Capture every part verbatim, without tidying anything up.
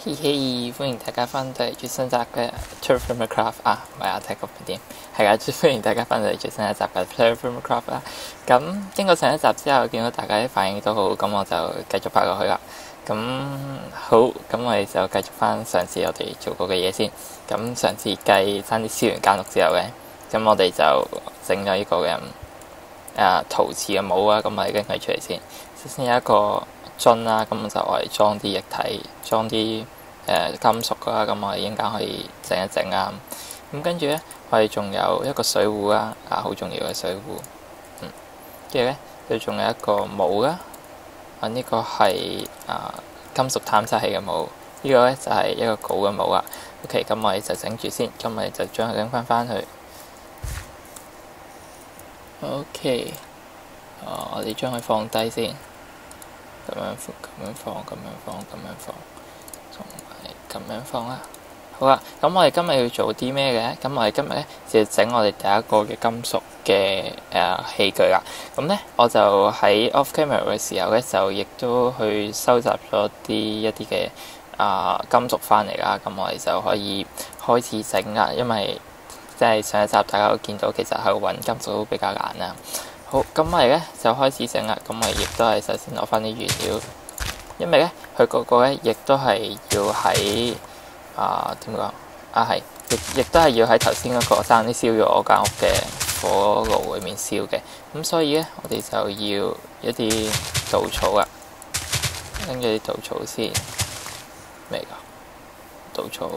嘿嘿，歡迎大家翻到嚟最新集嘅 Terraforming Craft 啊，唔係啊，睇個點係啊，歡迎大家翻到嚟最新一集嘅 Terraforming Craft 啦。咁經過上一集之後，見到大家啲反應都好，咁我就繼續拍落去啦。咁好，咁我哋就繼續翻上次我哋做過嘅嘢先。咁上次計翻啲燒完間屋之後咧，咁我哋就整咗呢個嘅誒陶瓷嘅帽啊。咁我哋拎佢出嚟先。首先有一個樽啦，咁就我嚟裝啲液體，裝啲誒金屬啦，咁我哋應該可以整一整啊。咁跟住咧，我哋仲有一個水壺啦，啊好重要嘅水壺。嗯，跟住咧，佢仲有一個帽啦。啊，呢、這個係啊金屬探測器嘅帽，這個、呢個咧就係、是、一個鎬嘅帽啊。OK，咁我哋就整住先，咁我哋就將佢拎翻翻去。OK，啊，我哋將佢放低先。咁樣咁樣放，咁樣放，咁樣放，同埋咁樣放啦。好啦，咁我哋今日要做啲咩嘅？咁我哋今日咧就整我哋第一個嘅金屬嘅誒器具啦。咁咧我就喺 off camera 嘅時候咧，就亦都去收集咗啲一啲嘅啊金屬翻嚟啦。咁我哋就可以開始整啦。因為即係上一集大家都見到，其實喺度揾金屬都比較難啦。好，咁我哋咧就開始整啦。咁我哋亦都係首先攞翻啲原料，因為咧佢嗰個咧亦都係要喺啊點講啊係，亦亦都係要喺頭先嗰個爭啲燒咗我間屋嘅火爐裏面燒嘅。咁所以咧，我哋就要一啲稻草啊，拎咗啲稻草先，咩㗎？稻草，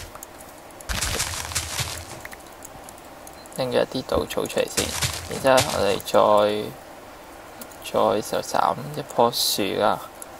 拎咗一啲稻草出嚟先。然之後，我哋再再就斬一棵樹啦。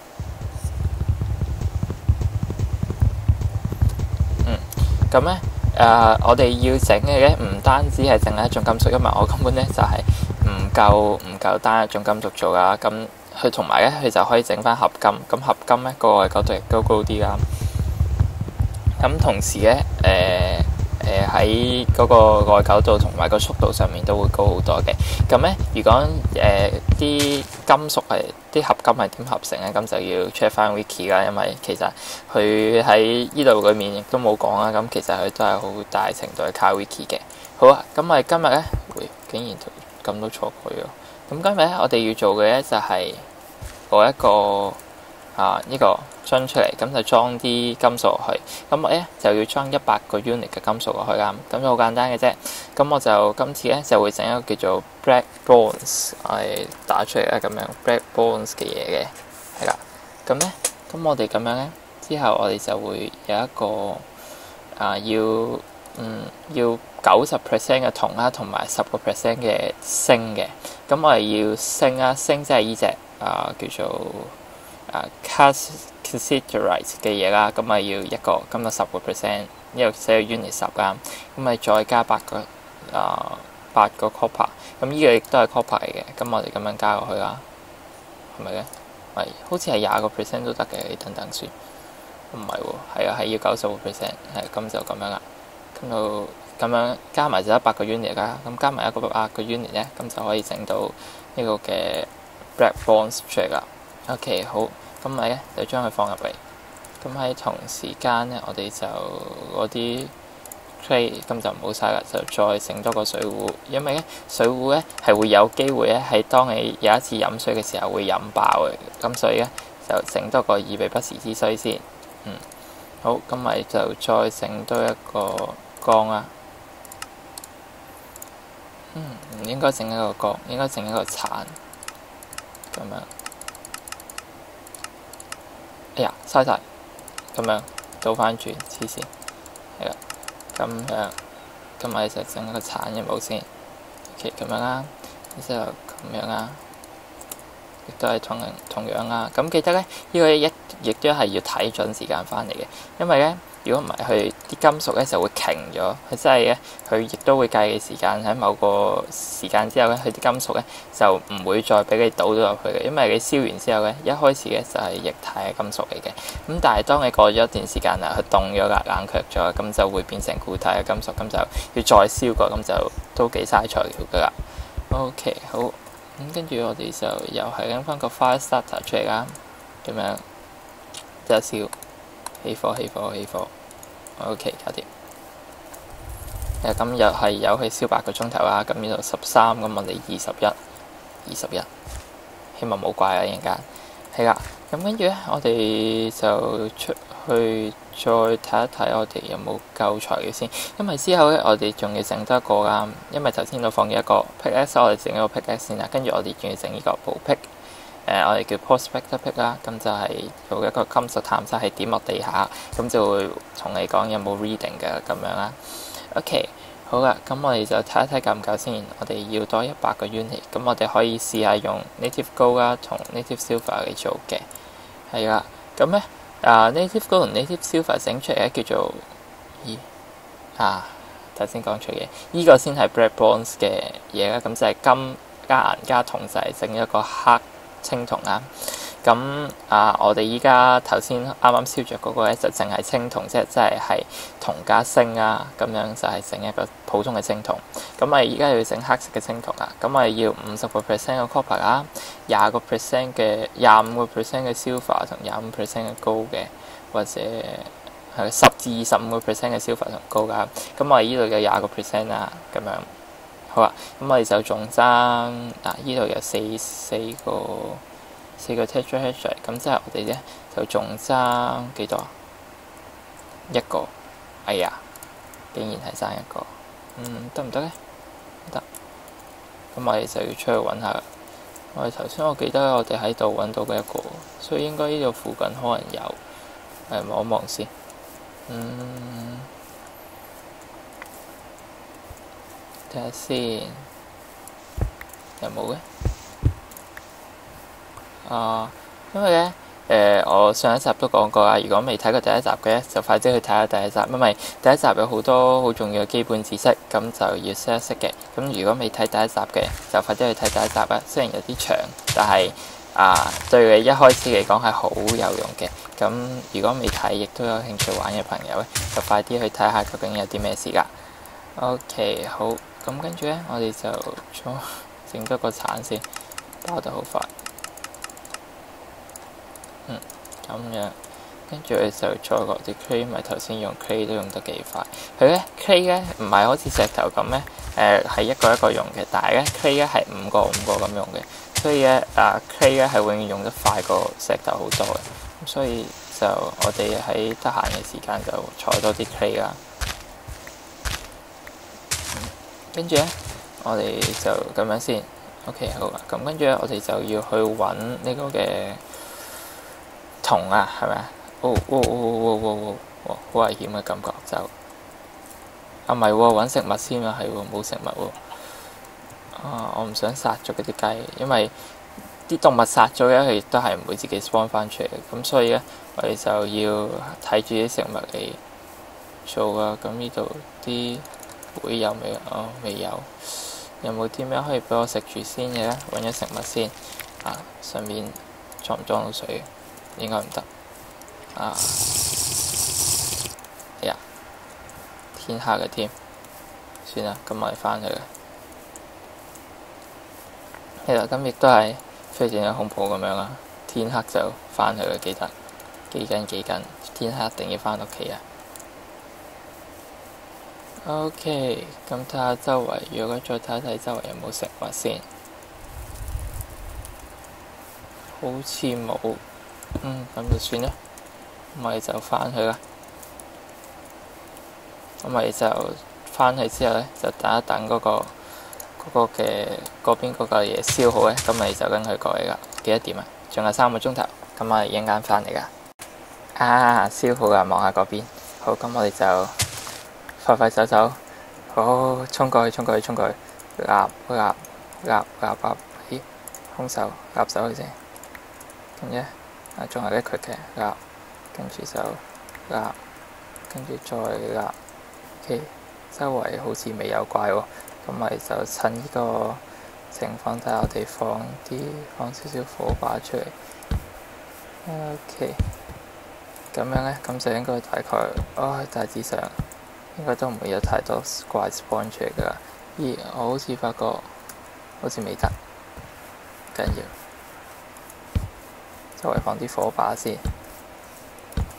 嗯，咁咧誒，我哋要整嘅咧，唔單止係淨係一種金屬，因為我根本咧就係唔夠唔夠單一種金屬做啦。咁佢同埋咧，佢就可以整翻合金。咁合金咧，個外角度亦都高啲啦。咁同時咧，誒、呃。誒喺嗰個外九度同埋個速度上面都會高好多嘅。咁咧，如果誒啲、呃、金屬係啲合金係點合成咧，咁就要 check 翻 wiki 啦。因為其實佢喺呢度裏面亦都冇講啦。咁其實佢都係好大程度係靠 wiki 嘅。好啊，咁我哋今日咧，會竟然咁都錯過咗。咁今日咧，我哋要做嘅咧就係攞一個啊呢、這個樽出嚟，咁就裝啲金屬落去。咁我咧就要裝一百個 unit 嘅金屬落去啦。咁就好簡單嘅啫。咁我就今次咧就會整一個叫做 black bones， 我哋打出嚟啦，咁樣 black bones 嘅嘢嘅，係啦。咁咧，咁我哋咁樣咧，之後我哋就會有一個啊要嗯要九十 percent 嘅銅啦，同埋十個 percent 嘅鋅嘅。咁我哋要鋅啊，鋅即係依隻啊叫做啊 cassiterite 嘅嘢啦。咁咪要一個，咁就十個 percent， 呢度寫咗 unit 十啦。咁咪再加八個啊八個 copper。咁呢個亦都係 copper 嚟嘅。咁我哋咁樣加落去啦，係咪咧？係，好似係廿個 percent 都得嘅。你等等先，唔係喎，係啊，係要九十個 percent。係，咁就咁樣啦。咁就咁樣加埋就一百個 unit 啦。咁加埋一個百個 unit 咧，咁就可以整到呢個嘅 black bones 出嚟啦。OK， 好。咁咪咧就將佢放入嚟。咁喺同時間咧，我哋就嗰啲 tray 咁就唔好嘥啦，就再整多個水壺。因為咧水壺咧係會有機會咧係當你有一次飲水嘅時候會飲爆嘅。咁所以咧就整多個以備不時之需先。嗯，好。咁咪就再整多一個缸啦。嗯，唔應該整一個缸，應該整一個鏟咁樣。哎呀，嘥晒，咁樣倒翻轉黐線，係啦，咁樣，咁我哋就整一個鏟嘅帽先。OK， 咁樣啦，然之後咁樣啦，亦都係同同樣啦。咁記得咧，呢、呢個一亦都係要睇準時間翻嚟嘅，因為咧，如果唔係，佢啲金屬咧就會停咗。佢真係咧，佢亦都會計嘅時間喺某個時間之後咧，佢啲金屬咧就唔會再俾你倒咗入去嘅。因為你燒完之後咧，一開始咧就係液態嘅金屬嚟嘅。咁但係當你過咗一段時間啦，佢凍咗啦、冷卻咗，咁就會變成固態嘅金屬，咁就要再燒過，咁就都幾嘥材料噶啦。OK， 好。咁跟住我哋就又係拎翻個 fire starter 出嚟啦，咁樣就燒。 起火起火起火 OK 搞掂。誒今日係有去燒八個鐘頭啦，咁呢度十三，咁我哋二十一二十一，希望冇怪啊，一陣間係啦。咁跟住咧，我哋就出去再睇一睇我哋有冇夠材料先，因為之後咧我哋仲要整多一個啦。因為頭先度放嘅一個 pickaxe，我哋整一個 pickaxe先啦，跟住我哋仲要整呢個補 pick，誒我哋叫 prospector pick 啦，咁就係做一個金屬探測器點落地下，咁就會同你講有冇 reading 嘅咁樣啦。OK， 好啦，咁我哋就睇一睇夠唔夠先。我哋要多一百個 unit，咁我哋可以試下用 native gold 啦同 native silver 嚟做嘅，係啦。咁咧啊 native gold 同 native silver 整出嚟咧叫做咦啊頭先講錯嘢，依、這個先係 black bronze 嘅嘢啦。咁就係金加銀加銅就係整一個黑青銅啦。咁啊，我哋依家頭先啱啱燒着嗰個咧，就淨係青銅，即係即係係銅加鋅啊，咁樣就係整一個普通嘅青銅。咁我哋依家要整黑色嘅青銅啊，咁我哋要五十個 percent 嘅 copper 啦，廿個 percent 嘅廿五個 percent 嘅 silver 同廿五 percent 嘅 gold嘅，或者係十至二十五個 percent 嘅 silver 同 gold 噶。咁我哋依度有廿個 percent 啊，咁樣好啊。咁我哋就仲爭嗱，依度有四四個。四個 texture hatch， 咁即係我哋咧就仲爭幾多？一個，哎呀，竟然係爭一個，嗯，得唔得咧？得，咁我哋就要出去揾下。我哋頭先我記得我哋喺度揾到嘅一個，所以應該呢度附近可能有，誒望一望先。嗯，睇下先，有冇嘅？啊，因為咧，誒、呃，我上一集都講過啦。如果未睇過第一集嘅，就快啲去睇下第一集，因為第一集有好多好重要嘅基本知識，咁就要識一識嘅。咁如果未睇第一集嘅，就快啲去睇第一集啦。雖然有啲長，但係啊，對你一開始嚟講係好有用嘅。咁如果未睇，亦都有興趣玩嘅朋友咧，就快啲去睇下究竟有啲咩事噶。OK， 好，咁跟住咧，我哋就再整多個鏟先，包得好快。嗯，咁樣，跟住咧就再落啲 clay，咪頭先用 clay 都用得幾快。佢咧 clay 咧唔係好似石頭咁咧，誒、呃、係一個一個用嘅，但係咧 clay 咧係五個五個咁用嘅，所以咧啊 clay 咧係永遠用得快過石頭好多嘅。咁所以就我哋喺得閒嘅時間就採多啲 clay 啦。跟住咧，我哋就咁樣先。OK， 好啦，咁跟住咧，我哋就要去揾呢個嘅銅啊，係咪啊？哦哦哦哦哦哦，好危險嘅感覺就啊，唔係喎，揾食物先啊，係喎，冇食物喎。啊，我唔想殺咗嗰啲雞，因為啲動物殺咗咧，佢亦都係唔會自己 spawn 翻出嚟。咁所以咧，我哋就要睇住啲食物嚟做啊。咁呢度啲會有未？哦，未有。有冇啲咩可以俾我食住先嘅咧？揾咗食物先啊，上面裝唔裝到水？應該唔得啊！哎呀，天黑嘅添，算啦，咁我哋翻去啦。其實咁亦都係非常之恐怖咁樣啦。天黑就翻去啦，記得記緊記緊，天黑一定要翻屋企啊！OK， 咁睇下周圍，如果再睇一睇周圍有冇食物先，好似冇，嗯，咁就算啦，咁我哋就翻去啦。咁我哋就翻去之後咧，就等一等嗰、嗰個嗰、嗰個嘅嗰邊嗰個嘢燒好咧，咁我哋就跟佢過嚟啦。幾多點啊？仲有三個鐘頭，咁我哋一陣間翻嚟噶。啊，燒好啦，望下嗰邊。好，咁我哋就快快走走，好，衝過去，衝過去，衝過去，立立立立立，咦，兇手立走佢先，跟住啊，仲有一佢嘅立，跟住就立，跟住再立，OK，周圍好似未有怪喎，咁咪就趁呢個情況底下，我哋放啲放少少火把出嚟 ，OK，咁樣咧，咁就應該大概，哦，大致上。應該都唔會有太多怪 spawn 出嚟㗎啦。咦，我好似發覺好似未得，緊要周圍放啲火把先。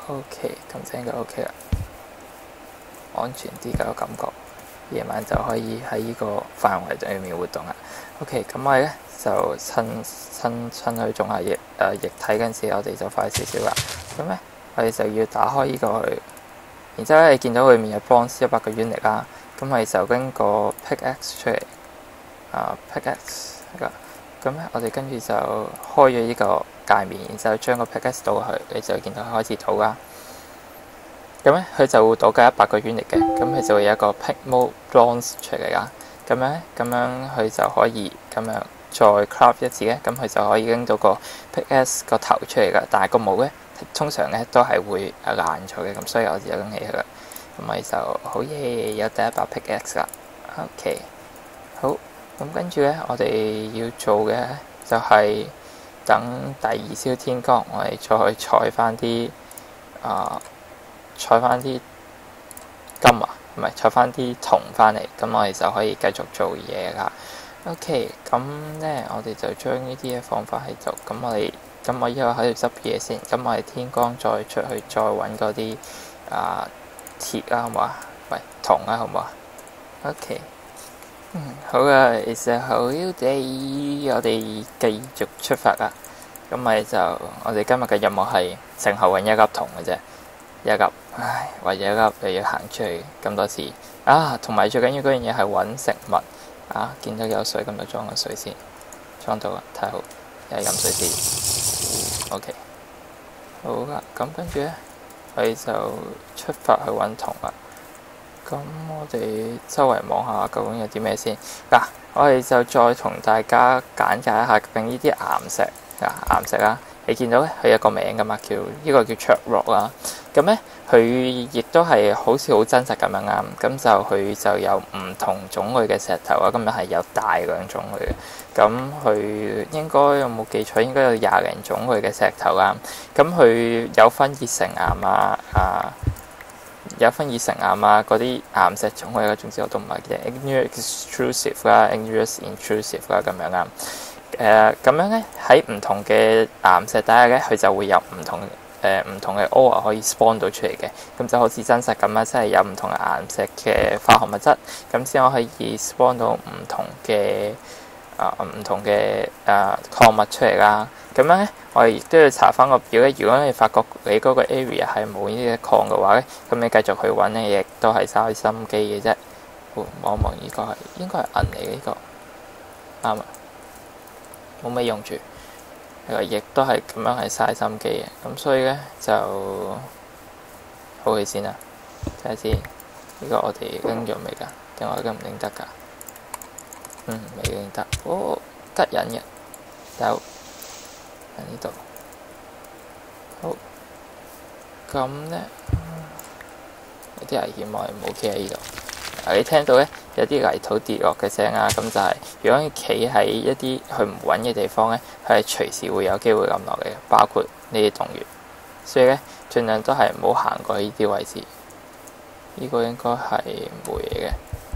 OK， 咁就應該 OK 啦，安全啲嘅感覺。夜晚就可以喺呢個範圍裏面活動啦。OK，咁我哋咧就趁趁趁佢仲係液誒、呃、液體嗰陣時，我哋就快少少啦。咁咧我哋就要打開呢個佢，然之後咧你見到裏面有 bronze 一百個 unit 啦。咁我哋就跟個 pickaxe 出嚟啊 pickaxe 係啦。咁咧我哋跟住就開咗呢個界面，然之後將個 pickaxe 倒落去，你就見到佢開始倒啦。咁咧，佢就會倒計一百個 unit 嘅，咁佢就會有一個 pick more bronze 出嚟啦。咁樣咧，咁樣佢就可以咁樣再 craft 一次咧，咁佢就可以拎到個 pickaxe 個頭出嚟噶。但係個帽咧，通常咧都係會爛咗嘅，咁所以我就拎起佢啦。咁咪就好嘢，有第一把 pickaxe 啦。OK， 好，咁跟住咧，我哋要做嘅就係等第二朝天光，我哋再採翻啲啊。採翻啲金啊，唔係採翻啲銅翻嚟，咁我哋就可以繼續做嘢啦。OK，咁咧我哋就將呢啲嘢放翻喺度。咁我哋咁我依家喺度執嘢先。咁我哋天光再出去再揾嗰啲啊鐵啊，好唔好啊？喂，銅啊，好唔好啊 ？OK， 嗯，好啊，其實好地，我哋繼續出發啦。咁咪就我哋今日嘅任務係淨係揾一粒銅嘅啫。一粒，唉，為咗一粒又要行出去咁多次啊！同埋最緊要嗰樣嘢係揾食物啊！見到有水咁就裝個水先，裝到啦，太好，又係飲水先。OK， 好啦，咁跟住咧，我哋就出發去揾銅啦。咁我哋周圍望下究竟有啲咩先嗱、啊，我哋就再同大家簡介一下究竟呢啲岩石啊，岩石啦。你見到咧，佢有個名噶嘛，叫呢、這個叫 Chalk Rock 啦。咁咧，佢亦都係好似好真實咁樣啱。咁就佢就有唔同種類嘅石頭啊。今日係有大量種類嘅。咁佢應該有冇記錯？應該有廿零種類嘅石頭啦。咁佢有分熱成岩啊，啊，有分熱成岩啊，嗰啲岩石種類啦。總之我都唔係嘅 igneous extrusive 啦 igneous intrusive 啦咁樣啊。誒咁、呃、樣咧，喺唔同嘅岩石底下咧，佢就會有唔同誒唔、呃、同嘅 ore 可以 spawn 到出嚟嘅。咁就好似真實咁啦，即係有唔同嘅岩石嘅化學物質，咁先可以 spawn 到唔同嘅啊唔同嘅啊礦物出嚟啦。咁樣咧，我哋亦都要查翻個表咧。如果你發覺你嗰個 area 係冇呢啲礦嘅話咧，咁你繼續去揾咧，亦都係嘥心機嘅啫。望一望呢個係應該係銀嚟嘅呢個，啱啊！冇咩用住，亦都係咁樣係嘥心機嘅，咁所以咧就好起先啦。睇下先，呢、這個我哋拎咗未㗎？定我而家唔拎得㗎？嗯，未拎得。哦，吉人嘅，有喺呢度。好，咁咧有啲危險，我哋唔好企喺呢度。你聽到咧有啲泥土跌落嘅聲啊，咁就係、是、如果你企喺一啲佢唔穩嘅地方咧，佢係隨時會有機會冧落嚟嘅，包括呢啲洞穴。所以咧，盡量都係唔好行過呢啲位置。呢、這個應該係煤嚟嘅，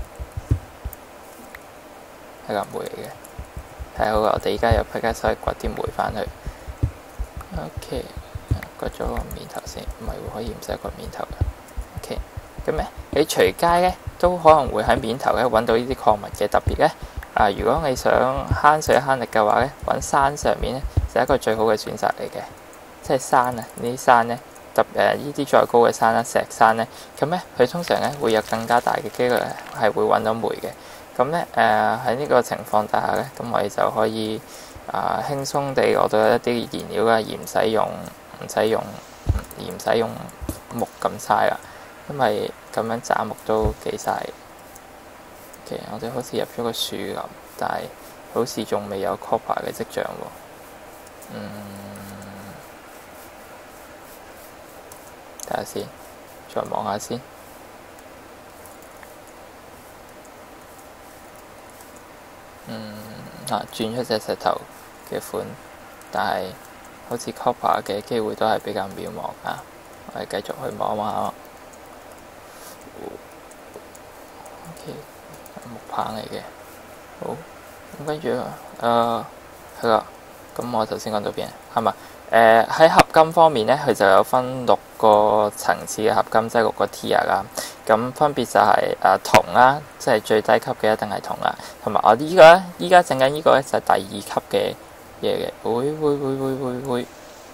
係個煤嚟嘅。係好啦，我哋而家又劈架手去掘啲煤翻去。OK， 掘咗個面頭先，唔係喎，可以唔使掘面頭嘅。OK。咁咧，你隨街咧都可能會喺面頭咧揾到呢啲礦物嘅。特別咧啊，如果你想慳水慳力嘅話咧，揾山上面咧就係一個最好嘅選擇嚟嘅。即係山啊，呢啲山咧特誒呢啲再高嘅山啦，石山咧，咁咧佢通常咧會有更加大嘅機率係會揾到煤嘅。咁咧誒喺呢個情況底下咧，咁我哋就可以啊輕鬆地攞到一啲燃料啦，而唔使用唔使用而唔使用木咁嘥啦。因為咁樣斬木都幾嘥。其實我哋好似入咗個樹林，但係好似仲未有 copper 嘅跡象喎。嗯，睇下先，再望下先。嗯，啊，轉出隻石頭嘅款，但係好似 copper 嘅機會都係比較渺茫啊。我哋繼續去望一望下。O.K. 木棒嚟嘅，好咁跟住誒係啦。咁我頭先講到邊啊？係咪誒喺合金方面咧，佢就有分六個層次嘅合金，即係六個 tier 啦。咁分別就係誒銅啦，即係最低級嘅一定係銅啦。同埋我依個咧，依家整緊呢個咧就係第二級嘅嘢嘅。會會會會會會。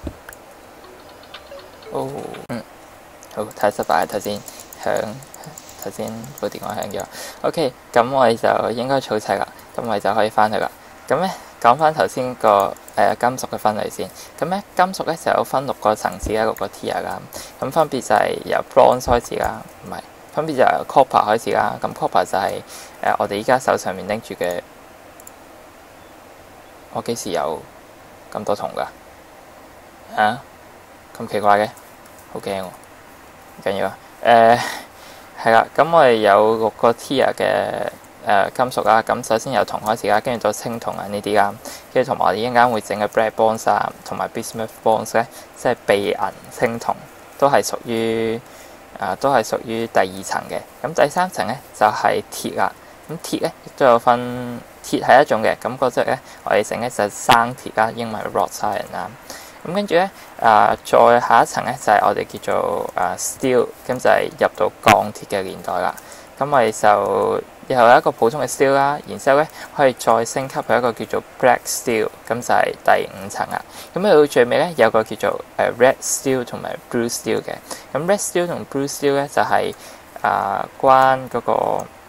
哦，嗯，好，太失敗，頭先響，頭先部電話響咗。OK，咁我哋就應該儲齊啦，咁我哋就可以翻去啦。咁咧講翻頭先個誒金屬嘅分類先。咁咧金屬咧就有分六個層次啦，六個 tier 啦。咁分別就係由 bronze 開始啦，唔係分別就由 copper 開始啦。咁 copper 就係、是、誒、呃、我哋依家手上面拎住嘅。我幾時有咁多銅㗎？啊？咁奇怪嘅，好驚喎！唔緊要啊。誒係啦，咁我哋有六個 tier 嘅。誒、呃、金屬啦，咁首先由銅開始啦，跟住到青銅啊呢啲啦，跟住同埋我哋一陣間會整嘅 black bronze 啊，同埋 bismuth bronze 咧，即係鋇銀青銅，都係屬於啊、呃，都係屬於第二層嘅。咁第三層咧就係、是、鐵啦，咁鐵咧亦都有分，鐵係一種嘅，咁嗰隻咧我哋整咧就係生鐵啦，英文 wrought iron 啦。咁跟住咧啊，再下一層咧就係、是、我哋叫做啊 steel，咁就係入到鋼鐵嘅年代啦。咁我哋就然後有一個普通嘅 steel 啦，然之後咧可以再升級去一個叫做 black steel，咁就係第五層啦。咁去到最尾咧有個叫做誒 red steel 同埋 blue steel 嘅。咁 red steel 同 blue steel 咧就係、是、啊、呃、關嗰、那個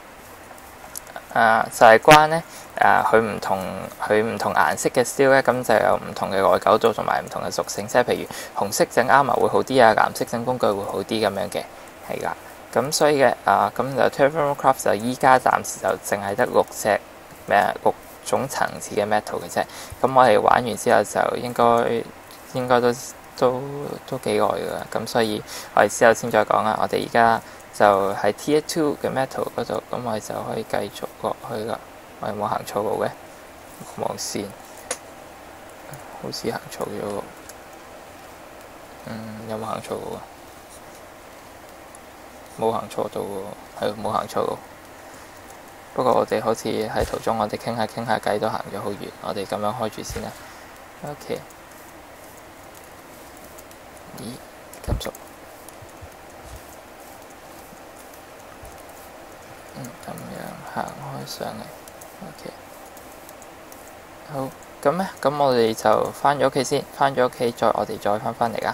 啊、呃、就係、是、關咧啊佢唔同佢唔同顏色嘅 steel 咧，咁就有唔同嘅耐久度同埋唔同嘅屬性，即係譬如紅色整 armor 會好啲啊，藍色整工具會好啲咁樣嘅，係啦。咁所以嘅啊，咁就 Terraforming 就依家暫時就淨係得六隻咩六種層次嘅 metal 嘅啫。咁我哋玩完之後就應該應該都都都幾耐㗎啦。咁所以我哋之後先再講啦。我哋而家就喺 Tier Two 嘅 metal 嗰度，咁我哋就可以繼續落去啦。我有冇行錯路嘅？望線好似行錯咗喎。嗯，有冇行錯路啊？冇行錯到喎，係冇行錯路。不過我哋好似喺途中，我哋傾下傾下偈都行咗好遠。我哋咁樣開住先啦。OK。咦？金屬。嗯，咁樣行開上嚟。OK。好，咁咧，咁我哋就翻咗屋企先，翻咗屋企再我哋再翻返嚟啦。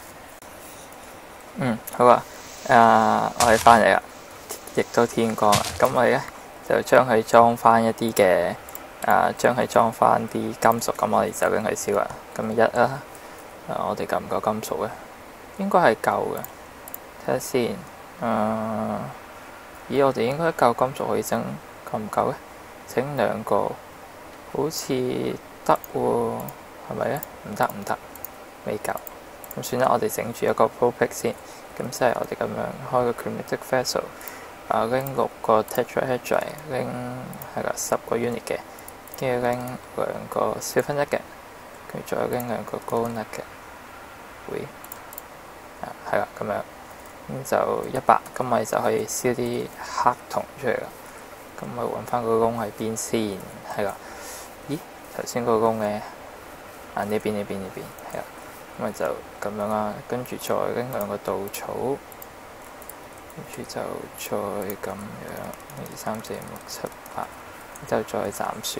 嗯，好啊。誒、uh，我哋翻嚟啦，亦都天光啦。咁我哋咧就將佢裝翻一啲嘅誒，將佢裝翻啲金屬。咁我哋就拎佢燒啦。咁一啦，誒，我哋夠唔夠金屬咧？應該係夠嘅。睇下先。誒、uh，咦，我哋應該夠金屬可以整，夠唔夠咧？整兩個，好似得喎，係咪咧？唔得唔得，未夠。咁算啦，我哋整住一個 Pro Pick 先。咁即係我哋咁樣開個 Chromatic Vessel， 啊拎六個 Tetrahedrite， 拎係啦十個 unit 嘅，跟住拎兩個小分一嘅，跟住再拎兩個 Gold Nugget 嘅，會啊係啦咁樣，咁就一百，咁我哋就可以燒啲黑銅出嚟啦。咁我揾翻個窿喺邊先，係啦。咦？頭先個窿嘅啊呢邊呢邊呢邊係啦。咁咪就咁樣啦，跟住再拎兩個稻草，跟住就再咁樣，二三四五六七八，之後再斬樹。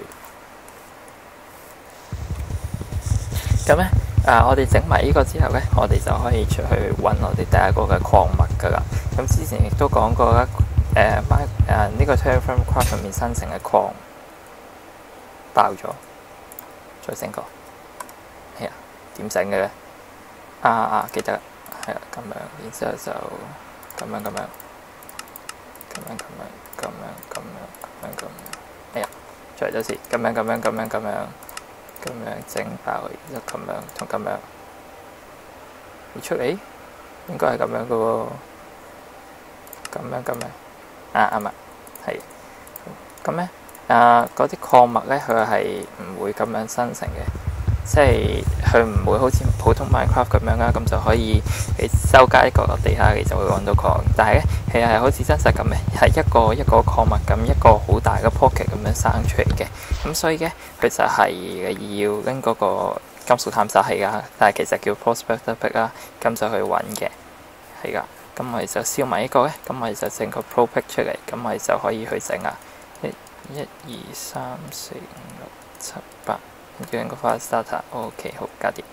咁咧，啊，我哋整埋呢個之後咧，我哋就可以出去揾我哋第一個嘅礦物噶啦。咁之前亦都講過啦，誒，my 誒呢個 Terraforming Craft 上面生成嘅礦爆咗，再整個，係啊，點整嘅咧？啊啊！記得啦，係啦，咁樣，然之後就咁樣咁樣，咁樣咁樣，咁樣咁樣，咁樣咁樣，哎呀，再嚟多次，咁樣咁樣咁樣咁樣，咁樣整爆，然之後咁樣同咁樣，會出嚟，應該係咁樣嘅喎，咁樣咁樣，啊啱啊，係，咁咧啊嗰啲礦物咧，佢係唔會咁樣生成嘅。即係佢唔會好似普通 Minecraft 咁樣啦，咁就可以你收街角落地下，你就會揾到礦。但係咧，其實係好似真實咁嘅，係一個一個礦物咁，一個好大嘅 pocket 咁樣生出嚟嘅。咁所以咧，佢就係要拎嗰個金屬探索器㗎，但係其實叫 Prospector Pick 啦，咁就去揾嘅，係㗎。咁我哋就燒埋呢個咧，咁我哋就整個 Pro Pick 出嚟，咁我哋就可以去整啊。一、一、二、三、四、五、六、七、八，跟住整個 Fire Starter。OK， 好，搞掂。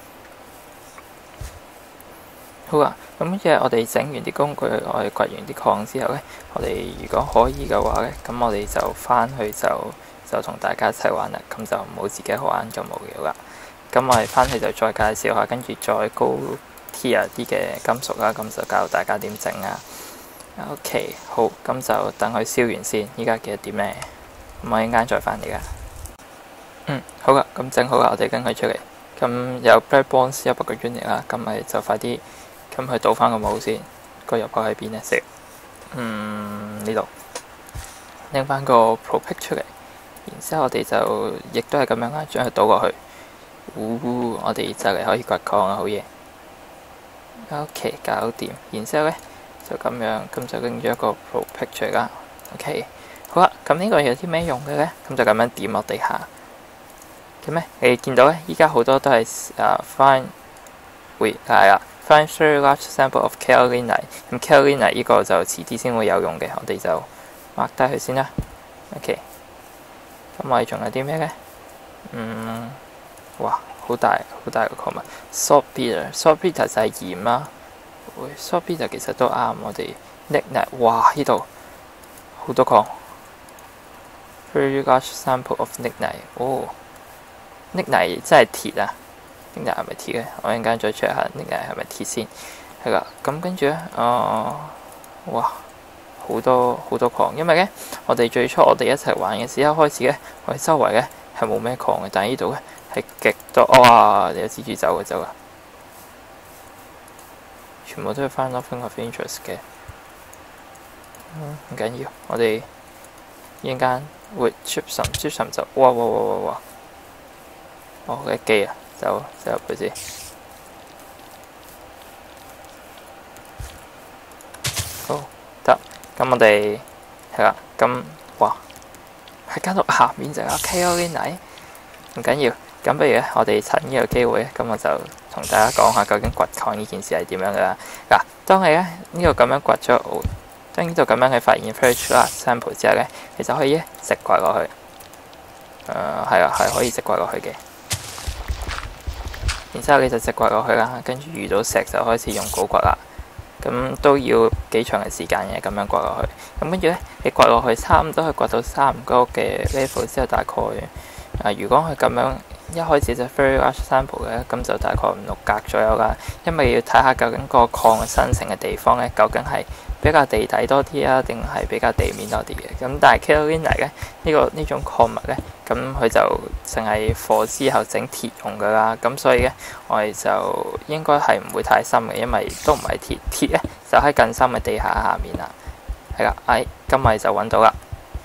好啊，咁即係我哋整完啲工具，我哋掘完啲礦之後咧，我哋如果可以嘅話咧，咁我哋就翻去就就同大家一齊玩啦。咁就唔好自己玩咁無聊啦。咁我哋翻去就再介紹下，跟住再高 tier 啲嘅金屬啦，咁就教大家點整啊。OK， 好，咁就等佢燒完先。依家幾多點咧？咁我一陣間再翻嚟噶。嗯，好啦，咁整好啦，我哋跟佢出嚟。咁有 Black Bones 一百個 unit 啦，咁咪就快啲咁去倒翻個帽先。個入口喺邊咧？食嗯呢度拎翻個 Pro Pick 出嚟，然之後我哋就亦都係咁樣啦，將佢倒過去。嗚，我哋就嚟可以掘礦啦，好嘢。OK， 搞掂。然之後咧就咁樣，咁就拎咗一個 Pro Pick 出嚟啦。OK， 好啦，咁呢個有啲咩用嘅咧？咁就咁樣點落地下。咁咧，你見到咧，依家好多都係啊 find 會係啊 find very large sample of kaolinite。咁 kaolinite 呢個就遲啲先會有用嘅，我哋就 mark 低佢先啦。OK， 咁我哋仲有啲咩咧？嗯，哇，好大好大個礦物 saltpeter，saltpeter 就係鹽啦。喂 saltpeter 其實都啱我哋 lignite。哇，呢度好多礦 very large sample of lignite。哦。lignite 真係鐵啊 lignite 係咪鐵咧？我陣間再 check 下 lignite 係咪鐵先。係啦，咁跟住咧，哦，哇，好多好多礦，因為咧，我哋最初我哋一齊玩嘅時候開始咧，我哋周圍咧係冇咩礦嘅，但係呢度咧係極多。哇！有蜘蛛走嘅走啊，全部都係 find nothing of interest 嘅。嗯，唔緊要，我哋一陣間會 gypsum，gypsum 就哇哇哇哇哇！哦，嘅機啊，走走入去先。好得，咁我哋係啦，咁哇喺間屋下面就有 kaolinite，唔緊要。咁不如咧，我哋趁呢個機會咧，咁我就同大家講下究竟掘礦呢件事係點樣噶啦。嗱，當你咧呢度咁樣掘咗，當呢度咁樣去發現 fresh 啦 sample 之後咧，你就可以咧直掘落去。誒係啊，係可以直掘落去嘅。然之後你就直掘落去啦，跟住遇到石就開始用鎬掘啦。咁都要幾長嘅時間嘅，咁樣掘落去。咁跟住咧，你掘落去差唔多去掘到差唔多嘅 level 之後，大概啊，如果佢咁樣一開始就 very large sample 嘅，咁就大概五六格左右啦。因為要睇下究竟個礦嘅生成嘅地方咧，究竟係比較地底多啲啊，定係比較地面多啲嘅。咁但係 kaolinite 咧，呢、這個呢種礦物咧，咁佢就淨係貨之後整鐵用噶啦。咁所以咧，我哋就應該係唔會太深嘅，因為都唔係鐵，鐵咧就喺更深嘅地下下面啦。係啦，哎，今日就揾到啦。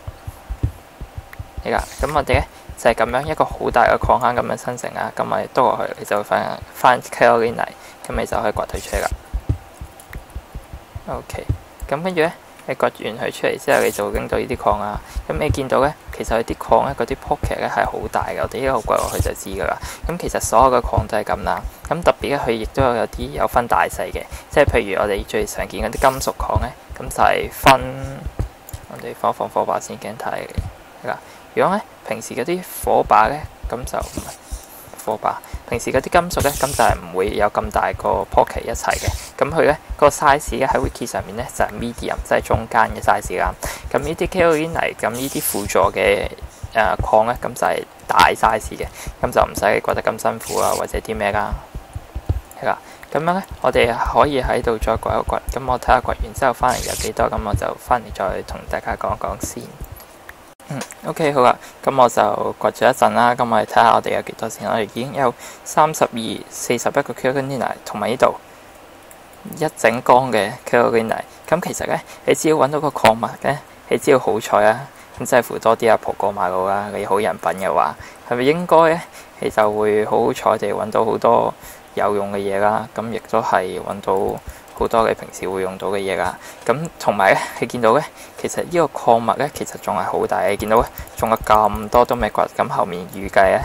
係啦，咁我哋咧就係、是、咁樣一個好大嘅礦坑咁樣生成啊。咁我哋篤落去，你就會翻翻 kaolinite，咁你就可以掘佢出嚟啦。OK， 咁跟住咧，你掘完佢出嚟之後，你就會拎到呢啲礦啊。咁你見到咧，其實佢啲礦咧，嗰啲 pocket 咧係好大嘅。我哋一路掘落去就知噶啦。咁其實所有嘅礦都係咁啦。咁特別咧，佢亦都有有啲有分大細嘅，即係譬如我哋最常見嗰啲金屬礦咧，咁就係分我哋放一放火把先驚睇嘅。如果咧平時嗰啲火把咧，咁就唔係火把。平時嗰啲金屬咧，咁就係唔會有咁大個 pocket 一齊嘅。咁佢咧個 size 咧喺 wiki 上面咧就係 medium，即係中間嘅 size 啦。咁呢啲 kaolinite 咁呢啲輔助嘅誒礦咧，咁就係大 size 嘅，咁就唔使掘得咁辛苦啊，或者啲咩啦。係啦，咁樣咧，我哋可以喺度再掘一掘。咁我睇下掘完之後翻嚟有幾多，咁我就翻嚟再同大家講講先。嗯 ，OK 好啦，咁我就掘咗一陣啦，咁我哋睇下我哋有幾多先。我哋已經有三十二、四十一個 kaolinite，同埋呢度一整缸嘅 kaolinite。咁其實咧，你只要揾到個礦物咧，你只要好彩啊，咁即係扶多啲阿婆過馬路啦。你好人品嘅話，係咪應該咧，你就會好好彩地揾到好多有用嘅嘢啦。咁亦都係揾到好多你平時會用到嘅嘢啦，咁同埋咧，你見到咧，其實呢個礦物咧，其實仲係好大，你見到咧，仲有咁多都未掘，咁後面預計咧，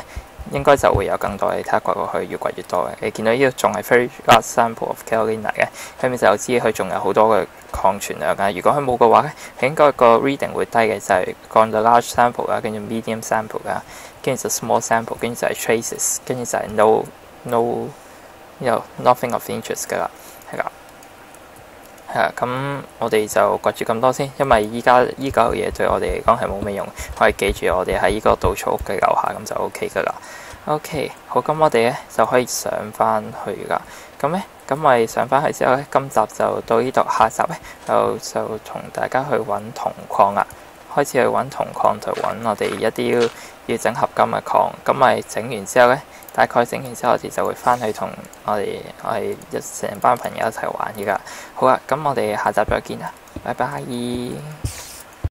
應該就會有更多，你睇下掘過去越掘越多嘅。你見到呢個仲係 very large sample of kaolin 嘅，咁你就知佢仲有好多嘅礦存量啊。如果佢冇嘅話咧，佢應該個 reading 會低嘅，就係降到 large sample 啦，跟住 medium sample 啦，跟住就 small sample，跟住就係 traces，跟住就係 no no no nothing of interest 噶啦，係啦。係啊，咁我哋就掘住咁多先，因為依家依嚿嘢對我哋嚟講係冇咩用，我哋記住我哋喺依個稻草屋嘅樓下咁就 O K 噶啦。OK， 好，咁我哋咧就可以上翻去噶。咁咧，咁我哋上翻去之後咧，今集就到呢度，下集咧就就同大家去揾銅礦啦。開始去揾銅礦，就揾我哋一啲要，要整合金嘅礦。咁咪整完之後咧，大概整完之後，我哋就會翻去同我哋我哋一成班朋友一齊玩嘅。好啦，咁我哋下集再見啦，拜拜。